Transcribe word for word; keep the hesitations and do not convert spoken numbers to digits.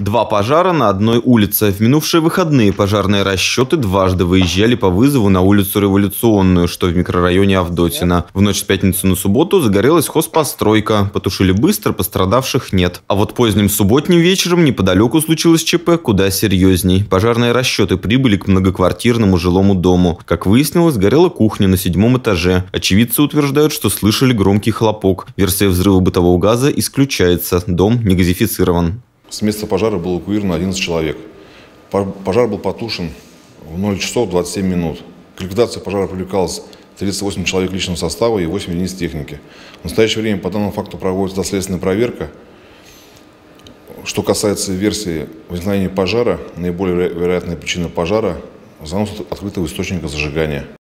Два пожара на одной улице. В минувшие выходные пожарные расчеты дважды выезжали по вызову на улицу Революционную, что в микрорайоне Авдотина. В ночь с пятницы на субботу загорелась хозпостройка. Потушили быстро, пострадавших нет. А вот поздним субботним вечером неподалеку случилось ЧП куда серьезней. Пожарные расчеты прибыли к многоквартирному жилому дому. Как выяснилось, горела кухня на седьмом этаже. Очевидцы утверждают, что слышали громкий хлопок. Версия взрыва бытового газа исключается. Дом не газифицирован. С места пожара было эвакуировано одиннадцать человек. Пожар был потушен в ноль часов двадцать семь минут. К ликвидации пожара привлекалось тридцать восемь человек личного состава и восемь единиц техники. В настоящее время по данному факту проводится доследственная проверка. Что касается версии возникновения пожара, наиболее вероятная причина пожара – занос открытого источника зажигания.